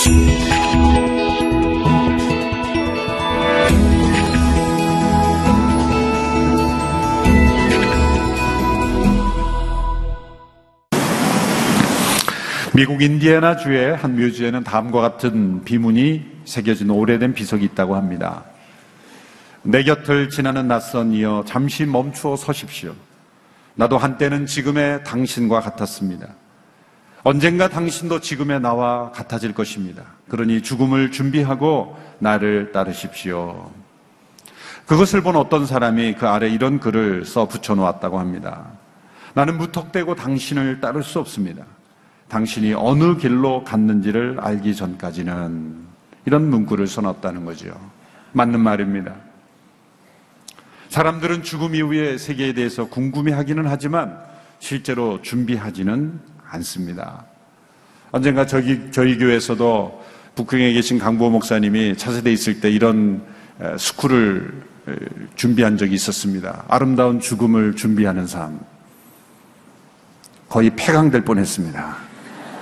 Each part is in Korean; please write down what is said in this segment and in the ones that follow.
미국 인디애나주의 한 묘지에는 다음과 같은 비문이 새겨진 오래된 비석이 있다고 합니다. 내 곁을 지나는 낯선 이여 잠시 멈추어 서십시오. 나도 한때는 지금의 당신과 같았습니다. 언젠가 당신도 지금의 나와 같아질 것입니다. 그러니 죽음을 준비하고 나를 따르십시오. 그것을 본 어떤 사람이 그 아래 이런 글을 써 붙여놓았다고 합니다. 나는 무턱대고 당신을 따를 수 없습니다. 당신이 어느 길로 갔는지를 알기 전까지는. 이런 문구를 써놨다는 거죠. 맞는 말입니다. 사람들은 죽음 이후의 세계에 대해서 궁금해하기는 하지만 실제로 준비하지는 않습니다. 언젠가 저희 교회에서도 북경에 계신 강보 목사님이 차세대에 있을 때 이런 스쿨을 준비한 적이 있었습니다. 아름다운 죽음을 준비하는 삶. 거의 폐강될 뻔했습니다.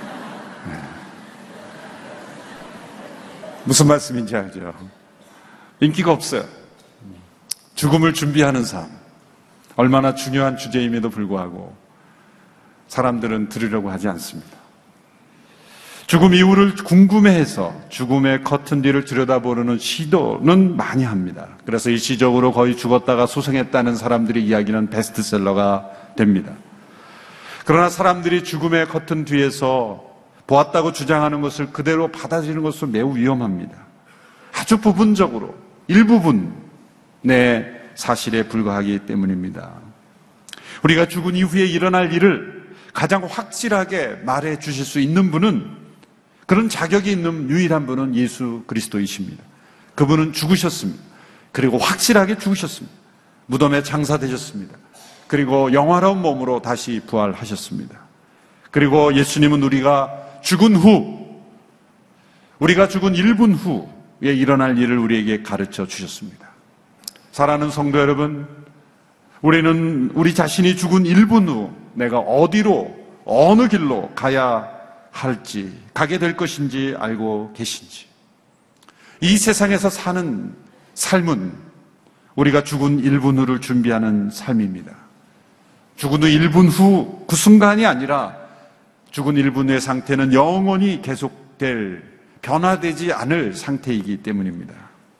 무슨 말씀인지 알죠? 인기가 없어요. 죽음을 준비하는 삶. 얼마나 중요한 주제임에도 불구하고 사람들은 들으려고 하지 않습니다. 죽음 이후를 궁금해해서 죽음의 커튼 뒤를 들여다보는 시도는 많이 합니다. 그래서 일시적으로 거의 죽었다가 소생했다는 사람들의 이야기는 베스트셀러가 됩니다. 그러나 사람들이 죽음의 커튼 뒤에서 보았다고 주장하는 것을 그대로 받아들이는 것은 매우 위험합니다. 아주 부분적으로 일부분의 사실에 불과하기 때문입니다. 우리가 죽은 이후에 일어날 일을 가장 확실하게 말해 주실 수 있는 분은, 그런 자격이 있는 유일한 분은 예수 그리스도이십니다. 그분은 죽으셨습니다. 그리고 확실하게 죽으셨습니다. 무덤에 장사되셨습니다. 그리고 영화로운 몸으로 다시 부활하셨습니다. 그리고 예수님은 우리가 죽은 후, 우리가 죽은 1분 후에 일어날 일을 우리에게 가르쳐 주셨습니다. 사랑하는 성도 여러분, 우리는 우리 자신이 죽은 1분 후 내가 어디로, 어느 길로 가야 할지, 가게 될 것인지 알고 계신지. 이 세상에서 사는 삶은 우리가 죽은 1분 후를 준비하는 삶입니다. 죽은 후 1분 후 그 순간이 아니라 죽은 1분 후의 상태는 영원히 계속될, 변화되지 않을 상태이기 때문입니다.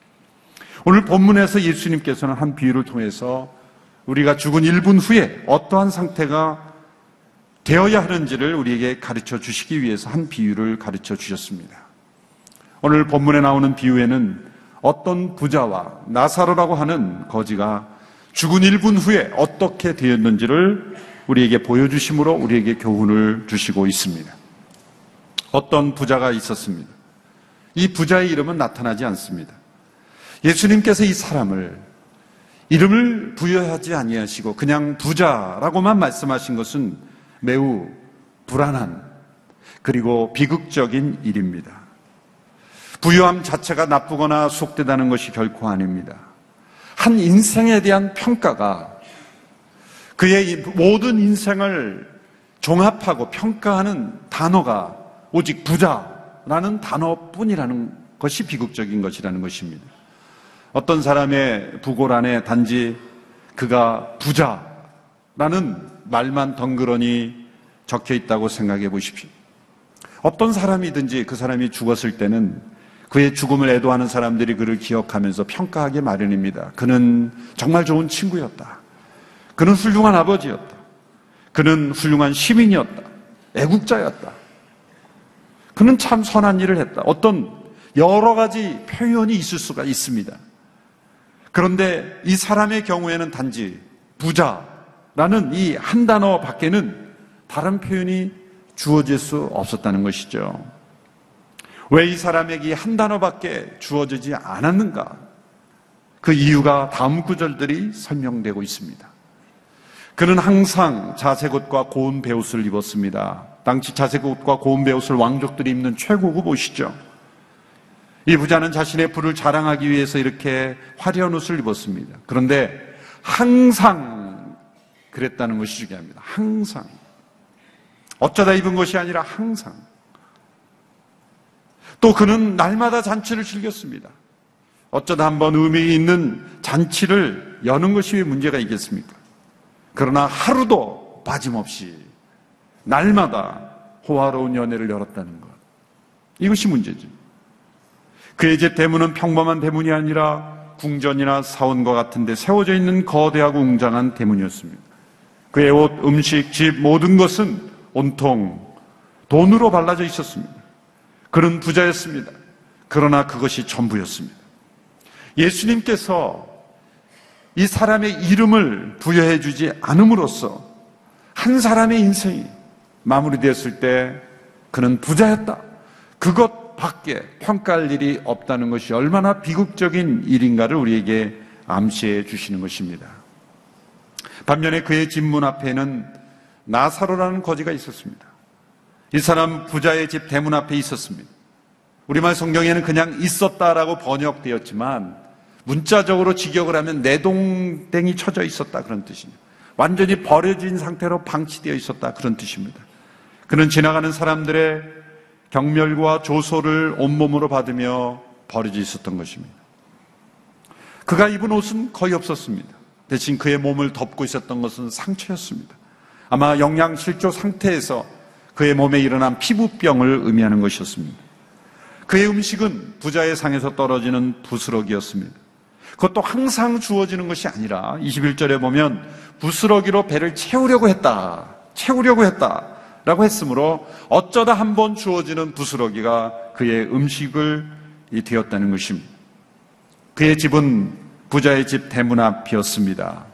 오늘 본문에서 예수님께서는 한 비유를 통해서 우리가 죽은 1분 후에 어떠한 상태가 되어야 하는지를 우리에게 가르쳐 주시기 위해서 한 비유를 가르쳐 주셨습니다. 오늘 본문에 나오는 비유에는 어떤 부자와 나사로라고 하는 거지가 죽은 1분 후에 어떻게 되었는지를 우리에게 보여주심으로 우리에게 교훈을 주시고 있습니다. 어떤 부자가 있었습니다. 이 부자의 이름은 나타나지 않습니다. 예수님께서 이 사람을 이름을 부여하지 아니하시고 그냥 부자라고만 말씀하신 것은 매우 불안한, 그리고 비극적인 일입니다. 부유함 자체가 나쁘거나 속되다는 것이 결코 아닙니다. 한 인생에 대한 평가가 그의 모든 인생을 종합하고 평가하는 단어가 오직 부자라는 단어뿐이라는 것이 비극적인 것이라는 것입니다. 어떤 사람의 부고란에 단지 그가 부자라는 말만 덩그러니 적혀 있다고 생각해 보십시오. 어떤 사람이든지 그 사람이 죽었을 때는 그의 죽음을 애도하는 사람들이 그를 기억하면서 평가하기 마련입니다. 그는 정말 좋은 친구였다. 그는 훌륭한 아버지였다. 그는 훌륭한 시민이었다. 애국자였다. 그는 참 선한 일을 했다. 어떤 여러 가지 표현이 있을 수가 있습니다. 그런데 이 사람의 경우에는 단지 부자라는 이 한 단어 밖에는 다른 표현이 주어질 수 없었다는 것이죠. 왜 이 사람에게 이 한 단어밖에 주어지지 않았는가? 그 이유가 다음 구절들이 설명되고 있습니다. 그는 항상 자색 옷과 고운 베옷을 입었습니다. 당시 자색 옷과 고운 베옷을 왕족들이 입는 최고급 옷이죠. 이 부자는 자신의 부를 자랑하기 위해서 이렇게 화려한 옷을 입었습니다. 그런데 항상 그랬다는 것이 중요합니다. 항상. 어쩌다 입은 것이 아니라 항상. 또 그는 날마다 잔치를 즐겼습니다. 어쩌다 한번 의미 있는 잔치를 여는 것이 왜 문제가 있겠습니까? 그러나 하루도 빠짐없이 날마다 호화로운 연회를 열었다는 것. 이것이 문제죠. 그의 집 대문은 평범한 대문이 아니라 궁전이나 사원과 같은 데 세워져 있는 거대하고 웅장한 대문이었습니다. 그의 옷, 음식, 집 모든 것은 온통 돈으로 발라져 있었습니다. 그는 부자였습니다. 그러나 그것이 전부였습니다. 예수님께서 이 사람의 이름을 부여해 주지 않음으로써 한 사람의 인생이 마무리되었을 때 그는 부자였다. 그것밖에 평가할 일이 없다는 것이 얼마나 비극적인 일인가를 우리에게 암시해 주시는 것입니다. 반면에 그의 집 문 앞에는 나사로라는 거지가 있었습니다. 이 사람 부자의 집 대문 앞에 있었습니다. 우리말 성경에는 그냥 있었다라고 번역되었지만 문자적으로 직역을 하면 내동댕이 쳐져 있었다 그런 뜻입니다. 완전히 버려진 상태로 방치되어 있었다 그런 뜻입니다. 그는 지나가는 사람들의 경멸과 조소를 온몸으로 받으며 버려져 있었던 것입니다. 그가 입은 옷은 거의 없었습니다. 대신 그의 몸을 덮고 있었던 것은 상처였습니다. 아마 영양실조 상태에서 그의 몸에 일어난 피부병을 의미하는 것이었습니다. 그의 음식은 부자의 상에서 떨어지는 부스러기였습니다. 그것도 항상 주어지는 것이 아니라 21절에 보면 부스러기로 배를 채우려고 했다라고 했으므로 어쩌다 한번 주어지는 부스러기가 그의 음식을 되었다는 것입니다. 그의 집은 부자의 집 대문 앞이었습니다.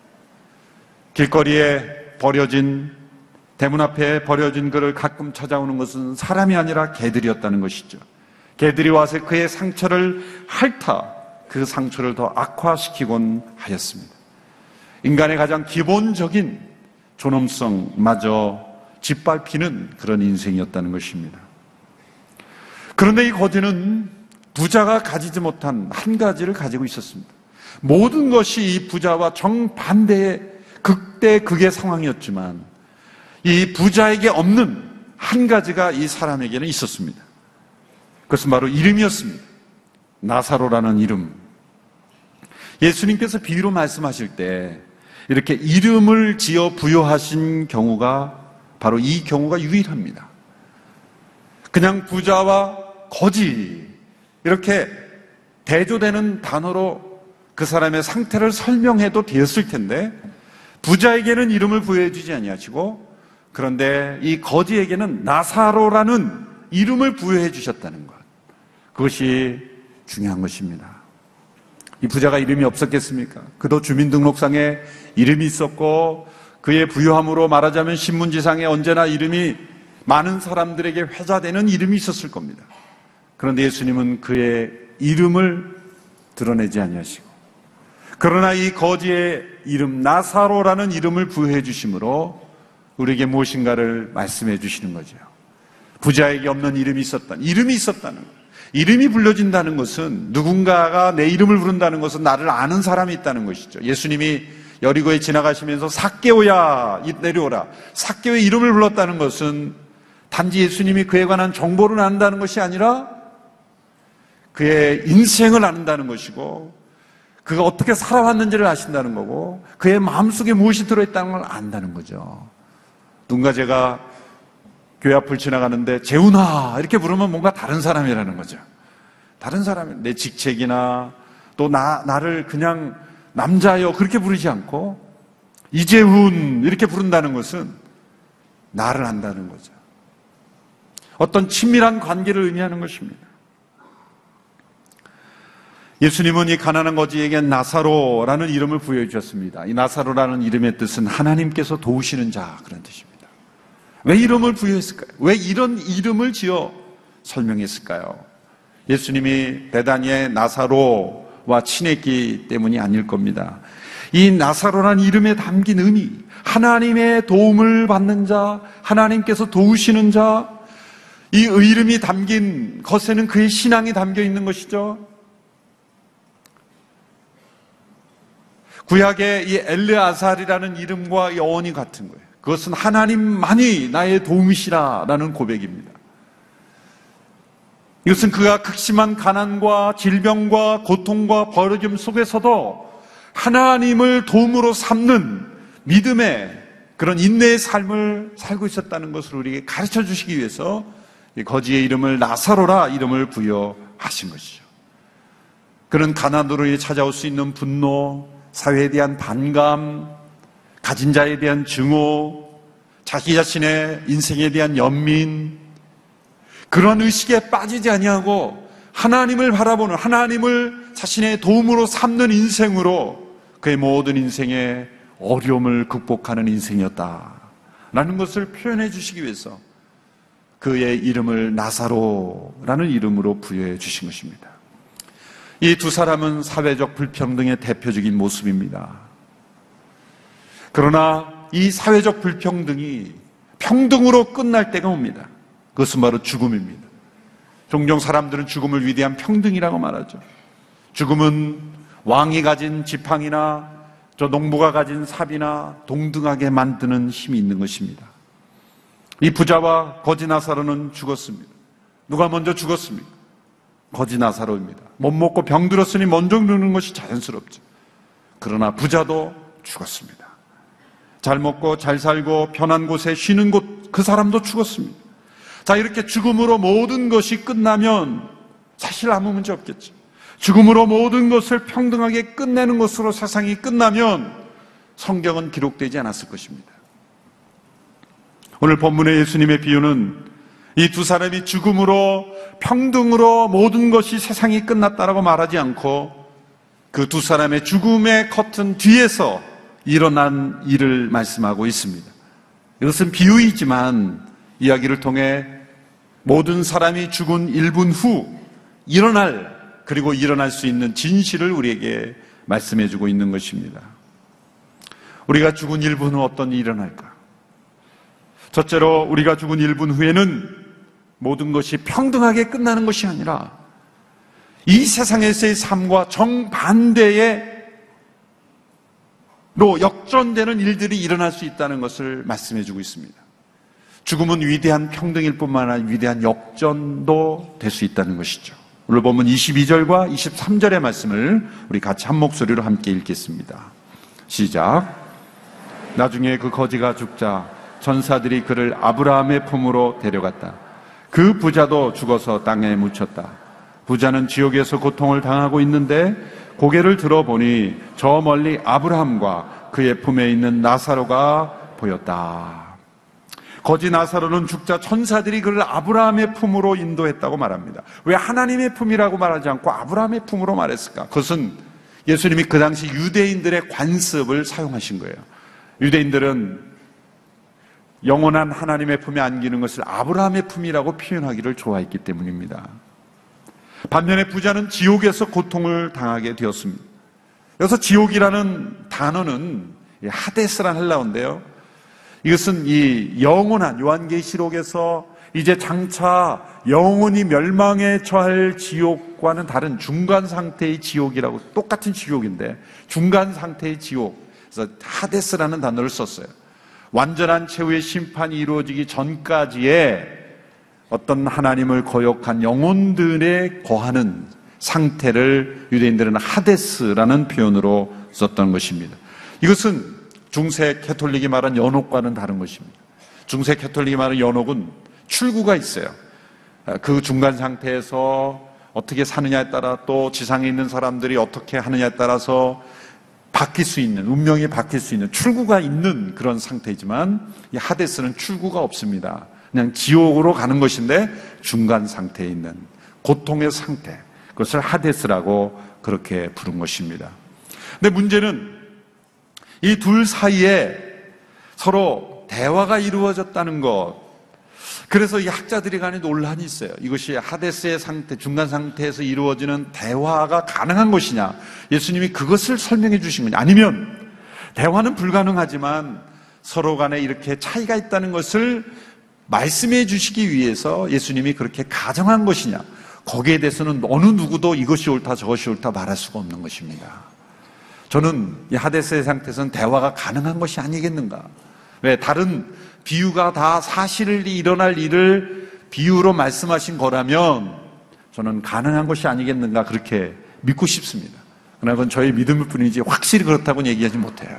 길거리에 버려진 대문 앞에 버려진 그를 가끔 찾아오는 것은 사람이 아니라 개들이었다는 것이죠. 개들이 와서 그의 상처를 핥아 그 상처를 더 악화시키곤 하였습니다. 인간의 가장 기본적인 존엄성마저 짓밟히는 그런 인생이었다는 것입니다. 그런데 이 거지는 부자가 가지지 못한 한 가지를 가지고 있었습니다. 모든 것이 이 부자와 정반대의 극의 상황이었지만 이 부자에게 없는 한 가지가 이 사람에게는 있었습니다. 그것은 바로 이름이었습니다. 나사로라는 이름. 예수님께서 비유로 말씀하실 때 이렇게 이름을 지어 부여하신 경우가 바로 이 경우가 유일합니다. 그냥 부자와 거지 이렇게 대조되는 단어로 그 사람의 상태를 설명해도 되었을 텐데 부자에게는 이름을 부여해 주지 아니하시고 그런데 이 거지에게는 나사로라는 이름을 부여해 주셨다는 것. 그것이 중요한 것입니다. 이 부자가 이름이 없었겠습니까? 그도 주민등록상에 이름이 있었고 그의 부유함으로 말하자면 신문지상에 언제나 이름이 많은 사람들에게 회자되는 이름이 있었을 겁니다. 그런데 예수님은 그의 이름을 드러내지 아니하시고 그러나 이 거지의 이름 나사로라는 이름을 부여해 주심으로 우리에게 무엇인가를 말씀해 주시는 거죠. 부자에게 없는 이름이 있었다는 것. 이름이 불려진다는 것은 누군가가 내 이름을 부른다는 것은 나를 아는 사람이 있다는 것이죠. 예수님이 여리고에 지나가시면서 삭개오야 내려오라. 삭개오의 이름을 불렀다는 것은 단지 예수님이 그에 관한 정보를 안다는 것이 아니라 그의 인생을 아는다는 것이고 그가 어떻게 살아왔는지를 아신다는 거고 그의 마음속에 무엇이 들어있다는 걸 안다는 거죠. 누군가 제가 교회 앞을 지나가는데 재훈아 이렇게 부르면 뭔가 다른 사람이라는 거죠. 다른 사람, 내 직책이나 또 나를 그냥 남자여 그렇게 부르지 않고 이재훈 이렇게 부른다는 것은 나를 안다는 거죠. 어떤 친밀한 관계를 의미하는 것입니다. 예수님은 이 가난한 거지에게 나사로라는 이름을 부여해 주셨습니다. 이 나사로라는 이름의 뜻은 하나님께서 도우시는 자 그런 뜻입니다. 왜 이름을 부여했을까요? 왜 이런 이름을 지어 설명했을까요? 예수님이 베다니의 나사로와 친했기 때문이 아닐 겁니다. 이 나사로라는 이름에 담긴 의미, 하나님의 도움을 받는 자, 하나님께서 도우시는 자, 이 이름이 담긴 것에는 그의 신앙이 담겨 있는 것이죠. 구약의 이 엘르아살이라는 이름과 어원이 같은 거예요. 그것은 하나님만이 나의 도움이시라라는 고백입니다. 이것은 그가 극심한 가난과 질병과 고통과 버려짐 속에서도 하나님을 도움으로 삼는 믿음의 그런 인내의 삶을 살고 있었다는 것을 우리에게 가르쳐 주시기 위해서 거지의 이름을 나사로라 이름을 부여하신 것이죠. 그는 가난으로 찾아올 수 있는 분노, 사회에 대한 반감, 가진 자에 대한 증오, 자기 자신의 인생에 대한 연민, 그런 의식에 빠지지 아니하고 하나님을 바라보는, 하나님을 자신의 도움으로 삼는 인생으로 그의 모든 인생의 어려움을 극복하는 인생이었다라는 것을 표현해 주시기 위해서 그의 이름을 나사로라는 이름으로 부여해 주신 것입니다. 이 두 사람은 사회적 불평등의 대표적인 모습입니다. 그러나 이 사회적 불평등이 평등으로 끝날 때가 옵니다. 그것은 바로 죽음입니다. 종종 사람들은 죽음을 위대한 평등이라고 말하죠. 죽음은 왕이 가진 지팡이나 저 농부가 가진 삽이나 동등하게 만드는 힘이 있는 것입니다. 이 부자와 거지 나사로는 죽었습니다. 누가 먼저 죽었습니까? 거지 나사로입니다. 못 먹고 병들었으니 먼저 죽는 것이 자연스럽죠. 그러나 부자도 죽었습니다. 잘 먹고 잘 살고 편한 곳에 쉬는 곳 그 사람도 죽었습니다. 자, 이렇게 죽음으로 모든 것이 끝나면 사실 아무 문제 없겠죠. 죽음으로 모든 것을 평등하게 끝내는 것으로 세상이 끝나면 성경은 기록되지 않았을 것입니다. 오늘 본문의 예수님의 비유는 이 두 사람이 죽음으로 평등으로 모든 것이 세상이 끝났다라고 말하지 않고 그 두 사람의 죽음의 커튼 뒤에서 일어난 일을 말씀하고 있습니다. 이것은 비유이지만 이야기를 통해 모든 사람이 죽은 1분 후 그리고 일어날 수 있는 진실을 우리에게 말씀해주고 있는 것입니다. 우리가 죽은 1분 후 어떤 일이 일어날까? 첫째로 우리가 죽은 1분 후에는 모든 것이 평등하게 끝나는 것이 아니라 이 세상에서의 삶과 정반대로 역전되는 일들이 일어날 수 있다는 것을 말씀해주고 있습니다. 죽음은 위대한 평등일 뿐만 아니라 위대한 역전도 될 수 있다는 것이죠. 오늘 보면 22절과 23절의 말씀을 우리 같이 한 목소리로 함께 읽겠습니다. 시작. 나중에 그 거지가 죽자 천사들이 그를 아브라함의 품으로 데려갔다. 그 부자도 죽어서 땅에 묻혔다. 부자는 지옥에서 고통을 당하고 있는데 고개를 들어보니 저 멀리 아브라함과 그의 품에 있는 나사로가 보였다. 거지 나사로는 죽자 천사들이 그를 아브라함의 품으로 인도했다고 말합니다. 왜 하나님의 품이라고 말하지 않고 아브라함의 품으로 말했을까? 그것은 예수님이 그 당시 유대인들의 관습을 사용하신 거예요. 유대인들은 영원한 하나님의 품에 안기는 것을 아브라함의 품이라고 표현하기를 좋아했기 때문입니다. 반면에 부자는 지옥에서 고통을 당하게 되었습니다. 여기서 지옥이라는 단어는 하데스란 헬라어인데요. 이것은 이 영원한 요한계시록에서 이제 장차 영원히 멸망에 처할 지옥과는 다른 중간 상태의 지옥이라고, 똑같은 지옥인데 중간 상태의 지옥, 그래서 하데스라는 단어를 썼어요. 완전한 최후의 심판이 이루어지기 전까지의 어떤 하나님을 거역한 영혼들의 거하는 상태를 유대인들은 하데스라는 표현으로 썼던 것입니다. 이것은 중세 캐톨릭이 말한 연옥과는 다른 것입니다. 중세 캐톨릭이 말한 연옥은 출구가 있어요. 그 중간 상태에서 어떻게 사느냐에 따라 또 지상에 있는 사람들이 어떻게 하느냐에 따라서 바뀔 수 있는, 운명이 바뀔 수 있는 출구가 있는 그런 상태이지만 이 하데스는 출구가 없습니다. 그냥 지옥으로 가는 것인데 중간 상태에 있는 고통의 상태, 그것을 하데스라고 그렇게 부른 것입니다. 근데 문제는 이 둘 사이에 서로 대화가 이루어졌다는 것, 그래서 이 학자들이 간에 논란이 있어요. 이것이 하데스의 상태, 중간 상태에서 이루어지는 대화가 가능한 것이냐, 예수님이 그것을 설명해 주신 거냐, 아니면 대화는 불가능하지만 서로 간에 이렇게 차이가 있다는 것을 말씀해 주시기 위해서 예수님이 그렇게 가정한 것이냐, 거기에 대해서는 어느 누구도 이것이 옳다 저것이 옳다 말할 수가 없는 것입니다. 저는 이 하데스의 상태에서는 대화가 가능한 것이 아니겠는가. 왜? 다른 비유가 다 사실이 일어날 일을 비유로 말씀하신 거라면 저는 가능한 것이 아니겠는가 그렇게 믿고 싶습니다. 그러나 그건 저의 믿음일 뿐이지 확실히 그렇다고는 얘기하지 못해요.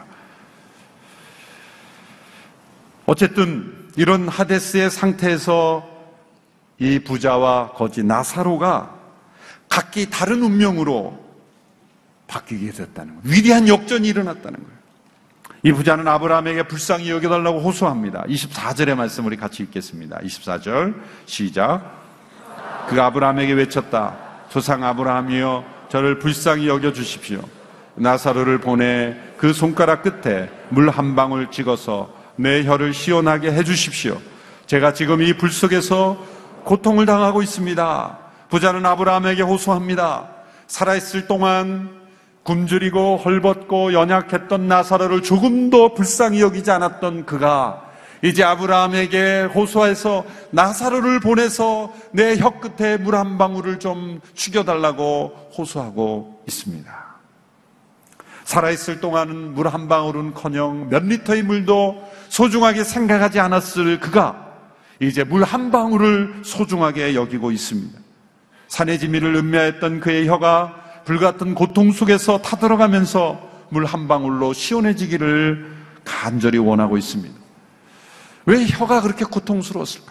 어쨌든 이런 하데스의 상태에서 이 부자와 거지 나사로가 각기 다른 운명으로 바뀌게 되었다는 거예요. 위대한 역전이 일어났다는 거예요. 이 부자는 아브라함에게 불쌍히 여겨달라고 호소합니다. 24절의 말씀 우리 같이 읽겠습니다. 24절 시작. 그가 아브라함에게 외쳤다. 조상 아브라함이여 저를 불쌍히 여겨주십시오. 나사로를 보내 그 손가락 끝에 물 한 방울 찍어서 내 혀를 시원하게 해주십시오. 제가 지금 이 불 속에서 고통을 당하고 있습니다. 부자는 아브라함에게 호소합니다. 살아있을 동안 굶주리고 헐벗고 연약했던 나사로를 조금도 불쌍히 여기지 않았던 그가 이제 아브라함에게 호소해서 나사로를 보내서 내 혀 끝에 물 한 방울을 좀 죽여달라고 호소하고 있습니다. 살아있을 동안은 물 한 방울은커녕 몇 리터의 물도 소중하게 생각하지 않았을 그가 이제 물 한 방울을 소중하게 여기고 있습니다. 산의 지미를 음미했던 그의 혀가 불같은 고통 속에서 타들어가면서 물 한 방울로 시원해지기를 간절히 원하고 있습니다. 왜 혀가 그렇게 고통스러웠을까?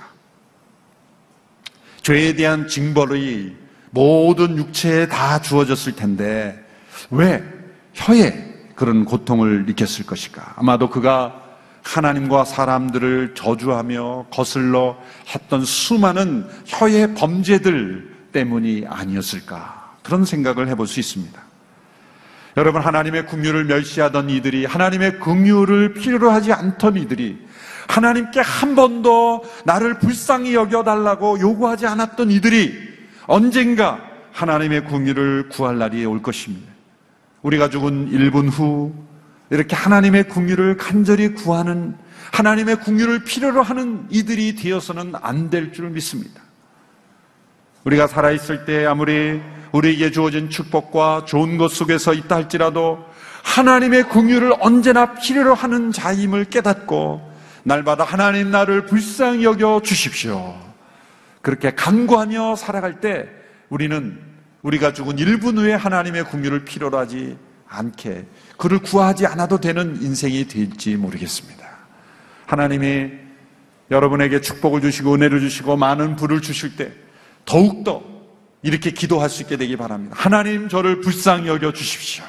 죄에 대한 징벌이 모든 육체에 다 주어졌을 텐데 왜 혀에 그런 고통을 느꼈을 것일까? 아마도 그가 하나님과 사람들을 저주하며 거슬러 했던 수많은 혀의 범죄들 때문이 아니었을까? 그런 생각을 해볼 수 있습니다. 여러분, 하나님의 긍휼을 멸시하던 이들이, 하나님의 긍휼을 필요로 하지 않던 이들이, 하나님께 한 번도 나를 불쌍히 여겨달라고 요구하지 않았던 이들이 언젠가 하나님의 긍휼을 구할 날이 올 것입니다. 우리가 죽은 1분 후 이렇게 하나님의 긍휼을 간절히 구하는, 하나님의 긍휼을 필요로 하는 이들이 되어서는 안 될 줄 믿습니다. 우리가 살아있을 때 아무리 우리에게 주어진 축복과 좋은 것 속에서 있다 할지라도 하나님의 긍휼을 언제나 필요로 하는 자임을 깨닫고 날마다 하나님 나를 불쌍히 여겨 주십시오. 그렇게 간구하며 살아갈 때 우리는 우리가 죽은 1분 후에 하나님의 긍휼을 필요로 하지 않게, 그를 구하지 않아도 되는 인생이 될지 모르겠습니다. 하나님이 여러분에게 축복을 주시고 은혜를 주시고 많은 부를 주실 때 더욱더 이렇게 기도할 수 있게 되기 바랍니다. 하나님, 저를 불쌍히 여겨 주십시오.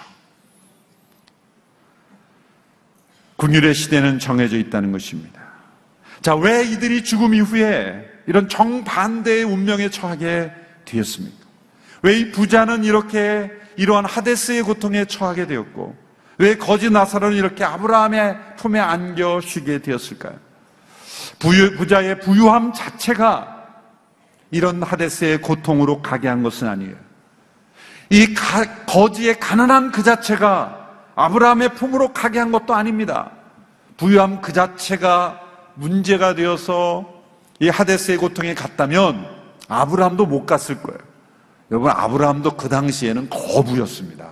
긍휼의 시대는 정해져 있다는 것입니다. 자, 왜 이들이 죽음 이후에 이런 정반대의 운명에 처하게 되었습니까? 왜 이 부자는 이렇게 이러한 하데스의 고통에 처하게 되었고, 왜 거지 나사로는 이렇게 아브라함의 품에 안겨 쉬게 되었을까요? 부자의 부유함 자체가 이런 하데스의 고통으로 가게 한 것은 아니에요. 이 거지의 가난함 그 자체가 아브라함의 품으로 가게 한 것도 아닙니다. 부유함 그 자체가 문제가 되어서 이 하데스의 고통에 갔다면 아브라함도 못 갔을 거예요. 여러분, 아브라함도 그 당시에는 거부였습니다.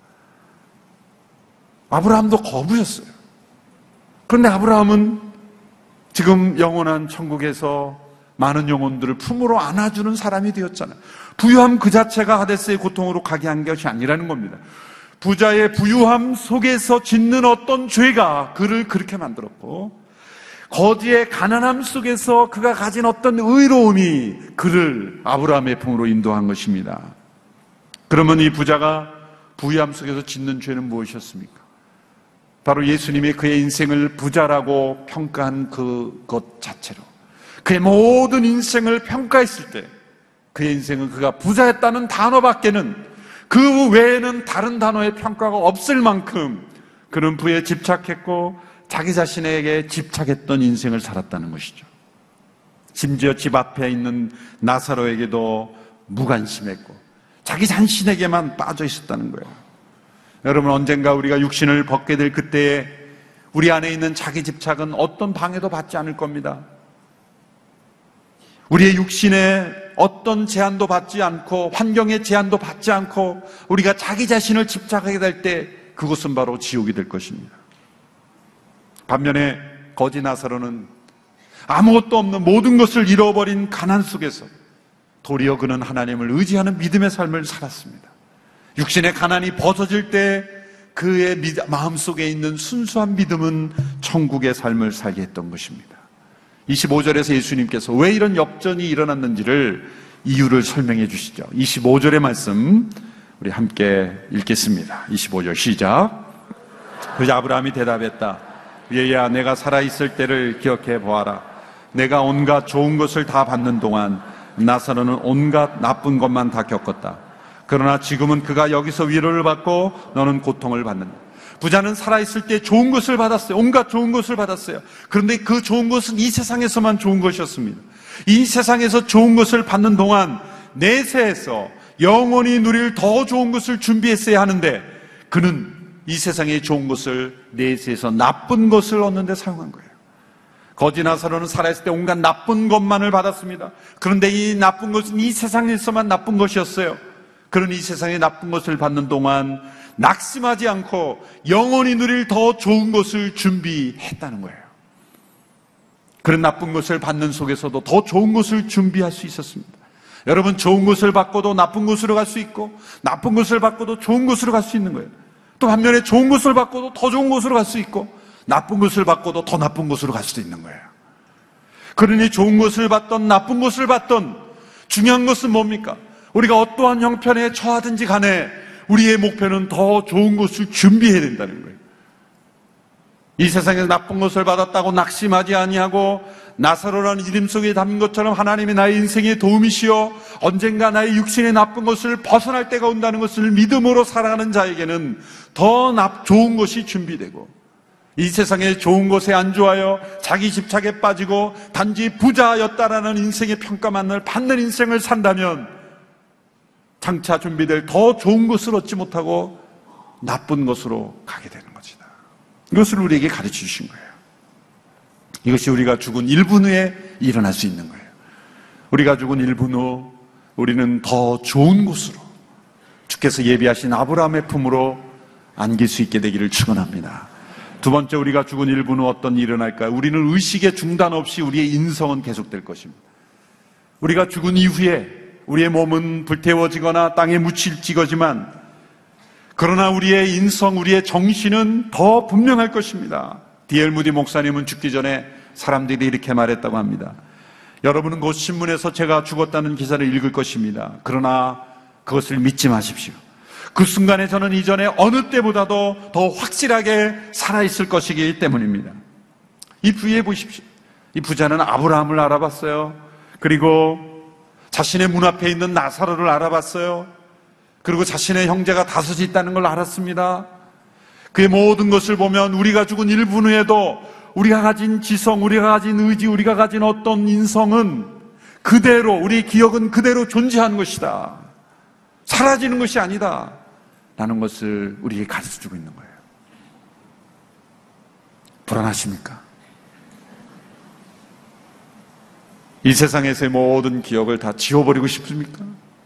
아브라함도 거부였어요. 그런데 아브라함은 지금 영원한 천국에서 많은 영혼들을 품으로 안아주는 사람이 되었잖아요. 부유함 그 자체가 하데스의 고통으로 가게 한 것이 아니라는 겁니다. 부자의 부유함 속에서 짓는 어떤 죄가 그를 그렇게 만들었고, 거지의 가난함 속에서 그가 가진 어떤 의로움이 그를 아브라함의 품으로 인도한 것입니다. 그러면 이 부자가 부유함 속에서 짓는 죄는 무엇이었습니까? 바로 예수님이 그의 인생을 부자라고 평가한 그것 자체로, 그의 모든 인생을 평가했을 때 그의 인생은 그가 부자였다는 단어밖에는, 그 외에는 다른 단어의 평가가 없을 만큼 그는 부에 집착했고 자기 자신에게 집착했던 인생을 살았다는 것이죠. 심지어 집 앞에 있는 나사로에게도 무관심했고 자기 자신에게만 빠져 있었다는 거예요. 여러분, 언젠가 우리가 육신을 벗게 될 그때에 우리 안에 있는 자기 집착은 어떤 방해도 받지 않을 겁니다. 우리의 육신에 어떤 제한도 받지 않고 환경의 제한도 받지 않고 우리가 자기 자신을 집착하게 될 때 그것은 바로 지옥이 될 것입니다. 반면에 거지 나사로는 아무것도 없는 모든 것을 잃어버린 가난 속에서 도리어 그는 하나님을 의지하는 믿음의 삶을 살았습니다. 육신의 가난이 벗어질 때 그의 마음속에 있는 순수한 믿음은 천국의 삶을 살게 했던 것입니다. 25절에서 예수님께서 왜 이런 역전이 일어났는지를 이유를 설명해 주시죠. 25절의 말씀 우리 함께 읽겠습니다. 25절 시작. 그러자 아브라함이 대답했다. 얘야, 내가 살아있을 때를 기억해 보아라. 내가 온갖 좋은 것을 다 받는 동안 나사로는 온갖 나쁜 것만 다 겪었다. 그러나 지금은 그가 여기서 위로를 받고 너는 고통을 받는다. 부자는 살아있을 때 좋은 것을 받았어요. 온갖 좋은 것을 받았어요. 그런데 그 좋은 것은 이 세상에서만 좋은 것이었습니다. 이 세상에서 좋은 것을 받는 동안 내세에서 영원히 누릴 더 좋은 것을 준비했어야 하는데 그는 이 세상의 좋은 것을 내세에서 나쁜 것을 얻는 데 사용한 거예요. 거지 나사로는 살아있을 때 온갖 나쁜 것만을 받았습니다. 그런데 이 나쁜 것은 이 세상에서만 나쁜 것이었어요. 그런 이 세상의 나쁜 것을 받는 동안 낙심하지 않고 영원히 누릴 더 좋은 것을 준비했다는 거예요. 그런 나쁜 것을 받는 속에서도 더 좋은 것을 준비할 수 있었습니다. 여러분, 좋은 것을 받고도 나쁜 곳으로 갈 수 있고 나쁜 것을 받고도 좋은 곳으로 갈 수 있는 거예요. 또 반면에 좋은 것을 받고도 더 좋은 곳으로 갈 수 있고 나쁜 것을 받고도 더 나쁜 곳으로 갈 수도 있는 거예요. 그러니 좋은 것을 받던 나쁜 것을 받던 중요한 것은 뭡니까? 우리가 어떠한 형편에 처하든지 간에 우리의 목표는 더 좋은 것을 준비해야 된다는 거예요. 이 세상에서 나쁜 것을 받았다고 낙심하지 아니하고 나사로라는 이름 속에 담긴 것처럼 하나님이 나의 인생의 도움이시여 언젠가 나의 육신의 나쁜 것을 벗어날 때가 온다는 것을 믿음으로 살아가는 자에게는 더 좋은 것이 준비되고 이 세상의 좋은 것에 안주하여 자기 집착에 빠지고 단지 부자였다라는 인생의 평가만을 받는 인생을 산다면 장차 준비될 더 좋은 것을 얻지 못하고 나쁜 것으로 가게 되는 것이다. 이것을 우리에게 가르쳐 주신 거예요. 이것이 우리가 죽은 1분 후에 일어날 수 있는 거예요. 우리가 죽은 1분 후 우리는 더 좋은 곳으로 주께서 예비하신 아브라함의 품으로 안길 수 있게 되기를 축원합니다. 두 번째, 우리가 죽은 1분 후 어떤 일이 일어날까요? 우리는 의식의 중단 없이 우리의 인성은 계속될 것입니다. 우리가 죽은 이후에 우리의 몸은 불태워지거나 땅에 묻힐지거지만 그러나 우리의 인성, 우리의 정신은 더 분명할 것입니다. D.L. 무디 목사님은 죽기 전에 사람들이 이렇게 말했다고 합니다. 여러분은 곧 신문에서 제가 죽었다는 기사를 읽을 것입니다. 그러나 그것을 믿지 마십시오. 그 순간에 저는 이전에 어느 때보다도 더 확실하게 살아있을 것이기 때문입니다. 이 부위에 보십시오. 이 부자는 아브라함을 알아봤어요. 그리고 자신의 문 앞에 있는 나사로를 알아봤어요. 그리고 자신의 형제가 5이 있다는 걸 알았습니다. 그의 모든 것을 보면 우리가 죽은 1분 후에도 우리가 가진 지성, 우리가 가진 의지, 우리가 가진 어떤 인성은 그대로, 우리의 기억은 그대로 존재하는 것이다. 사라지는 것이 아니다. 라는 것을 우리에게 가르쳐주고 있는 거예요. 불안하십니까? 이 세상에서의 모든 기억을 다 지워버리고 싶습니까?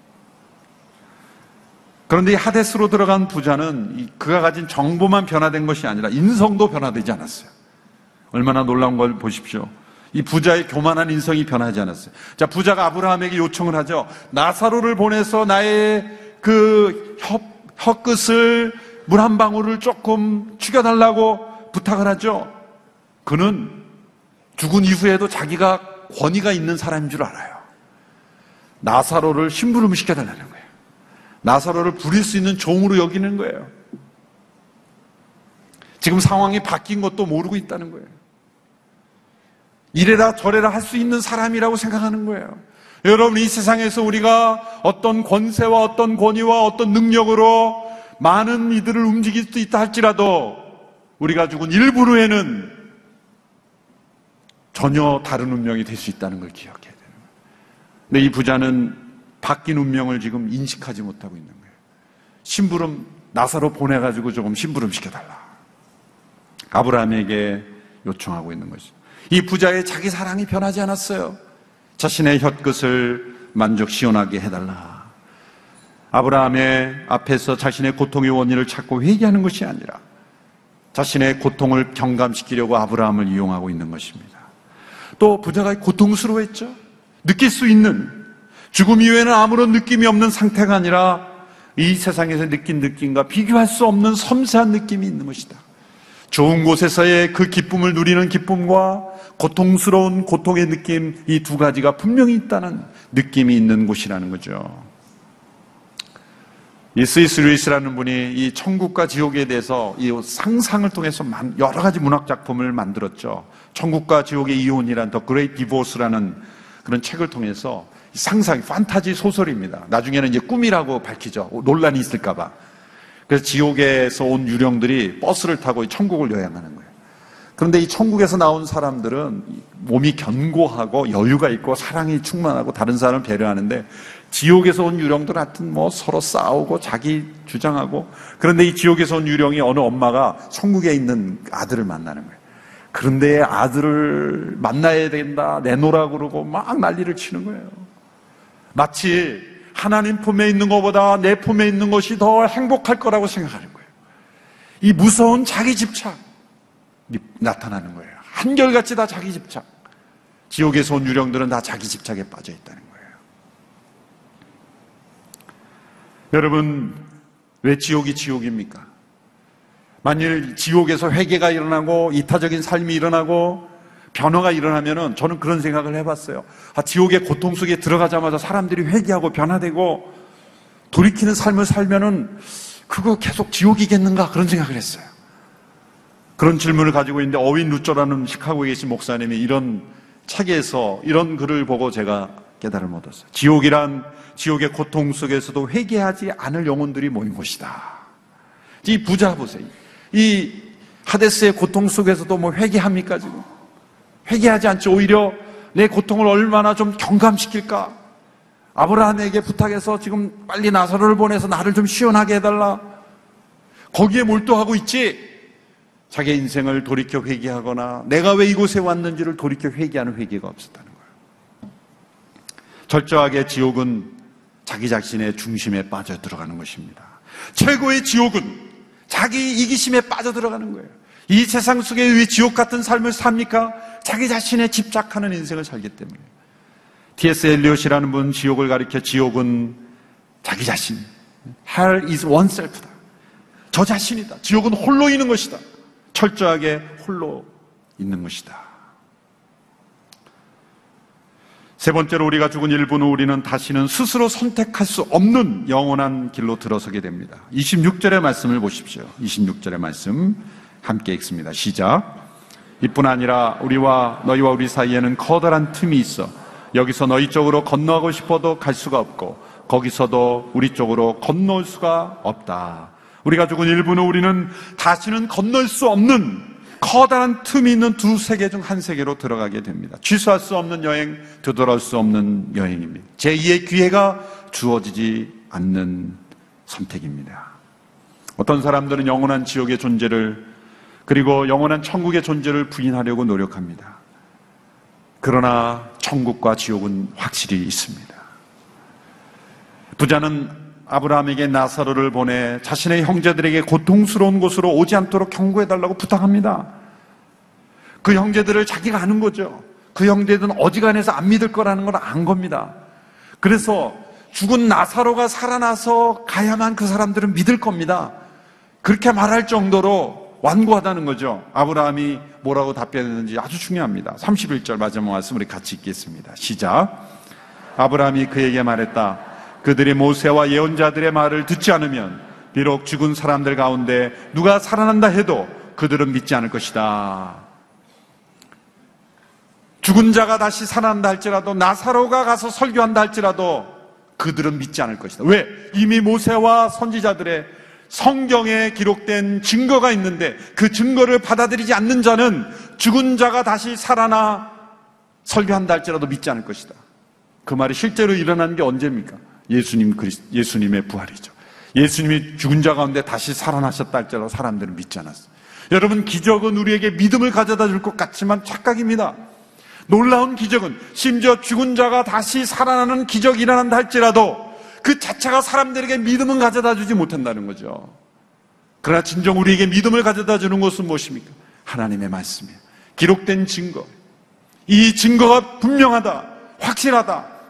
그런데 이 하데스로 들어간 부자는 그가 가진 정보만 변화된 것이 아니라 인성도 변화되지 않았어요. 얼마나 놀라운 걸 보십시오. 이 부자의 교만한 인성이 변하지 않았어요. 자, 부자가 아브라함에게 요청을 하죠. 나사로를 보내서 나의 그 혀끝을 물 한 방울을 조금 죽여달라고 부탁을 하죠. 그는 죽은 이후에도 자기가 권위가 있는 사람인 줄 알아요. 나사로를 심부름 시켜달라는 거예요. 나사로를 부릴 수 있는 종으로 여기는 거예요. 지금 상황이 바뀐 것도 모르고 있다는 거예요. 이래라 저래라 할 수 있는 사람이라고 생각하는 거예요. 여러분, 이 세상에서 우리가 어떤 권세와 어떤 권위와 어떤 능력으로 많은 이들을 움직일 수 있다 할지라도 우리가 죽은 1분 후에는 전혀 다른 운명이 될 수 있다는 걸 기억해야 되는 거예요. 근데 이 부자는 바뀐 운명을 지금 인식하지 못하고 있는 거예요. 심부름 나사로 보내가지고 조금 심부름 시켜달라. 아브라함에게 요청하고 있는 것이죠. 이 부자의 자기 사랑이 변하지 않았어요. 자신의 혀끝을 만족 시원하게 해달라. 아브라함의 앞에서 자신의 고통의 원인을 찾고 회개하는 것이 아니라 자신의 고통을 경감시키려고 아브라함을 이용하고 있는 것입니다. 또 부자가 고통스러워했죠. 느낄 수 있는 죽음 이후에는 아무런 느낌이 없는 상태가 아니라 이 세상에서 느낀 느낌과 비교할 수 없는 섬세한 느낌이 있는 것이다. 좋은 곳에서의 그 기쁨을 누리는 기쁨과 고통스러운 고통의 느낌, 이 두 가지가 분명히 있다는 느낌이 있는 곳이라는 거죠. 이 C.S. 루이스라는 분이 이 천국과 지옥에 대해서 이 상상을 통해서 여러 가지 문학 작품을 만들었죠. 천국과 지옥의 이혼이란 더 그레이트 디보스라는 그런 책을 통해서 상상, 판타지 소설입니다. 나중에는 이제 꿈이라고 밝히죠. 논란이 있을까봐. 그래서 지옥에서 온 유령들이 버스를 타고 천국을 여행하는 거예요. 그런데 이 천국에서 나온 사람들은 몸이 견고하고 여유가 있고 사랑이 충만하고 다른 사람을 배려하는데, 지옥에서 온 유령들은 하여튼 뭐 서로 싸우고 자기 주장하고, 그런데 이 지옥에서 온 유령이 어느 엄마가 천국에 있는 아들을 만나는 거예요. 그런데 아들을 만나야 된다, 내놓으라 그러고 막 난리를 치는 거예요. 마치 하나님 품에 있는 것보다 내 품에 있는 것이 더 행복할 거라고 생각하는 거예요. 이 무서운 자기 집착이 나타나는 거예요. 한결같이 다 자기 집착. 지옥에서 온 유령들은 다 자기 집착에 빠져 있다는 거예요. 여러분, 왜 지옥이 지옥입니까? 만일 지옥에서 회개가 일어나고 이타적인 삶이 일어나고 변화가 일어나면은, 저는 그런 생각을 해봤어요. 지옥의 고통 속에 들어가자마자 사람들이 회개하고 변화되고 돌이키는 삶을 살면은 그거 계속 지옥이겠는가, 그런 생각을 했어요. 그런 질문을 가지고 있는데, 어윈 루저라는 시카고에 계신 목사님이 이런 책에서 이런 글을 보고 제가 깨달음을 얻었어요. 지옥이란 지옥의 고통 속에서도 회개하지 않을 영혼들이 모인 곳이다. 이 부자 보세요. 이 하데스의 고통 속에서도 뭐 회개합니까 지금? 회개하지 않죠. 오히려 내 고통을 얼마나 좀 경감시킬까? 아브라함에게 부탁해서 지금 빨리 나사로를 보내서 나를 좀 시원하게 해달라. 거기에 몰두하고 있지, 자기의 인생을 돌이켜 회개하거나 내가 왜 이곳에 왔는지를 돌이켜 회개하는 회개가 없었다는 거예요. 철저하게 지옥은 자기 자신의 중심에 빠져 들어가는 것입니다. 최고의 지옥은 자기 이기심에 빠져 들어가는 거예요. 이 세상 속에 왜 지옥 같은 삶을 삽니까? 자기 자신에 집착하는 인생을 살기 때문에. T.S. 엘리엇이라는 분, 지옥을 가리켜 지옥은 자기 자신, Hell is oneself다. 저 자신이다. 지옥은 홀로 있는 것이다. 철저하게 홀로 있는 것이다. 세 번째로, 우리가 죽은 1분 후 우리는 다시는 스스로 선택할 수 없는 영원한 길로 들어서게 됩니다. 26절의 말씀을 보십시오. 26절의 말씀 함께 읽습니다. 시작. 이뿐 아니라 우리와 너희와 우리 사이에는 커다란 틈이 있어 여기서 너희 쪽으로 건너가고 싶어도 갈 수가 없고 거기서도 우리 쪽으로 건너올 수가 없다. 우리가 죽은 1분 후 우리는 다시는 건널 수 없는 커다란 틈이 있는 두 세계 중 한 세계로 들어가게 됩니다. 취소할 수 없는 여행, 되돌아올 수 없는 여행입니다. 제2의 기회가 주어지지 않는 선택입니다. 어떤 사람들은 영원한 지옥의 존재를, 그리고 영원한 천국의 존재를 부인하려고 노력합니다. 그러나 천국과 지옥은 확실히 있습니다. 부자는 아브라함에게 나사로를 보내 자신의 형제들에게 고통스러운 곳으로 오지 않도록 경고해달라고 부탁합니다. 그 형제들을 자기가 아는 거죠. 그 형제들은 어지간해서 안 믿을 거라는 걸 안 겁니다. 그래서 죽은 나사로가 살아나서 가야만 그 사람들은 믿을 겁니다. 그렇게 말할 정도로 완고하다는 거죠. 아브라함이 뭐라고 답변했는지 아주 중요합니다. 31절 마지막 말씀 우리 같이 읽겠습니다. 시작. 아브라함이 그에게 말했다. 그들이 모세와 예언자들의 말을 듣지 않으면 비록 죽은 사람들 가운데 누가 살아난다 해도 그들은 믿지 않을 것이다. 죽은 자가 다시 살아난다 할지라도, 나사로가 가서 설교한다 할지라도 그들은 믿지 않을 것이다. 왜? 이미 모세와 선지자들의 성경에 기록된 증거가 있는데 그 증거를 받아들이지 않는 자는 죽은 자가 다시 살아나 설교한다 할지라도 믿지 않을 것이다. 그 말이 실제로 일어난 게 언제입니까? 예수님의 부활이죠. 예수님이 죽은 자 가운데 다시 살아나셨다 할지라도 사람들은 믿지 않았어요. 여러분, 기적은 우리에게 믿음을 가져다 줄 것 같지만 착각입니다. 놀라운 기적은 심지어 죽은 자가 다시 살아나는 기적이 일어난다 할지라도 그 자체가 사람들에게 믿음은 가져다 주지 못한다는 거죠. 그러나 진정 우리에게 믿음을 가져다 주는 것은 무엇입니까? 하나님의 말씀이에요. 기록된 증거. 이 증거가 분명하다, 확실하다,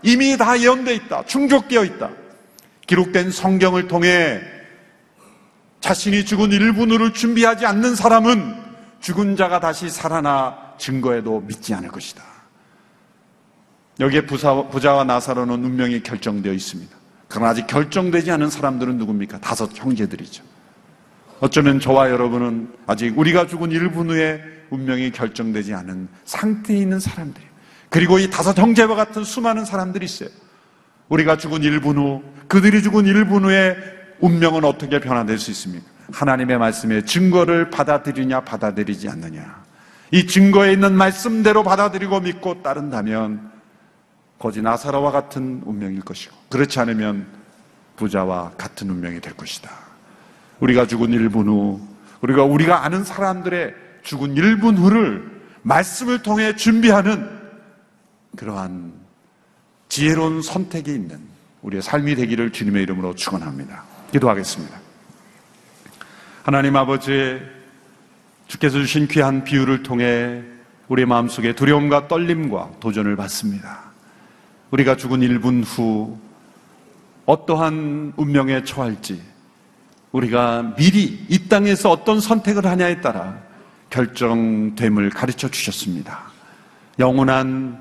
이미 다 예언되어 있다. 충족되어 있다. 기록된 성경을 통해 자신이 죽은 1분 후를 준비하지 않는 사람은 죽은 자가 다시 살아나 증거해도 믿지 않을 것이다. 여기에 부자와 나사로는 운명이 결정되어 있습니다. 그러나 아직 결정되지 않은 사람들은 누굽니까? 5 형제들이죠. 어쩌면 저와 여러분은 아직 우리가 죽은 1분 후에 운명이 결정되지 않은 상태에 있는 사람들이에요. 그리고 이 5 형제와 같은 수많은 사람들이 있어요. 우리가 죽은 1분 후, 그들이 죽은 1분 후에 운명은 어떻게 변화될 수 있습니까? 하나님의 말씀에 증거를 받아들이냐 받아들이지 않느냐. 이 증거에 있는 말씀대로 받아들이고 믿고 따른다면 거지 나사로와 같은 운명일 것이고, 그렇지 않으면 부자와 같은 운명이 될 것이다. 우리가 죽은 1분 후, 우리가 아는 사람들의 죽은 1분 후를 말씀을 통해 준비하는 그러한 지혜로운 선택이 있는 우리의 삶이 되기를 주님의 이름으로 축원합니다. 기도하겠습니다. 하나님 아버지, 주께서 주신 귀한 비유를 통해 우리의 마음속에 두려움과 떨림과 도전을 받습니다. 우리가 죽은 1분 후 어떠한 운명에 처할지, 우리가 미리 이 땅에서 어떤 선택을 하냐에 따라 결정됨을 가르쳐 주셨습니다. 영원한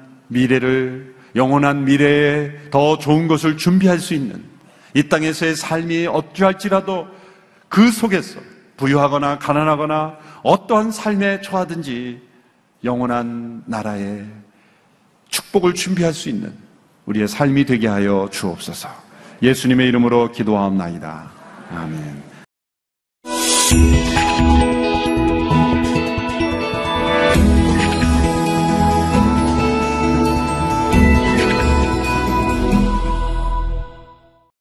미래에 더 좋은 것을 준비할 수 있는 이 땅에서의 삶이 어찌할지라도 그 속에서 부유하거나 가난하거나 어떠한 삶에 처하든지 영원한 나라의 축복을 준비할 수 있는 우리의 삶이 되게 하여 주옵소서. 예수님의 이름으로 기도하옵나이다. 아멘.